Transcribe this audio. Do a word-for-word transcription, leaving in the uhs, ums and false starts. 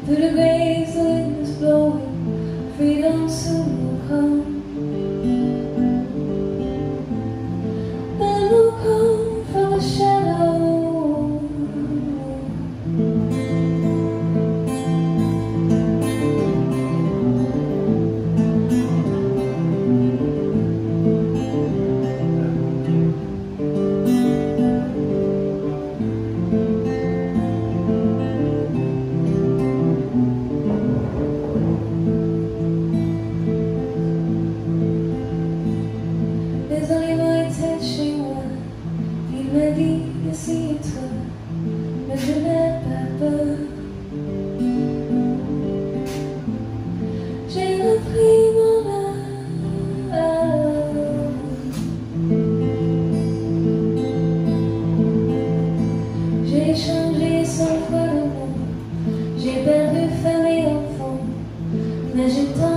Through the graves the wind is blowing, freedom soon will come. Then will come from the shadow. Il m'a dit, assieds-toi, mais je n'ai pas peur. J'ai repris mon âme. J'ai changé cent fois le monde. J'ai perdu femme et enfant, mais j'ai tant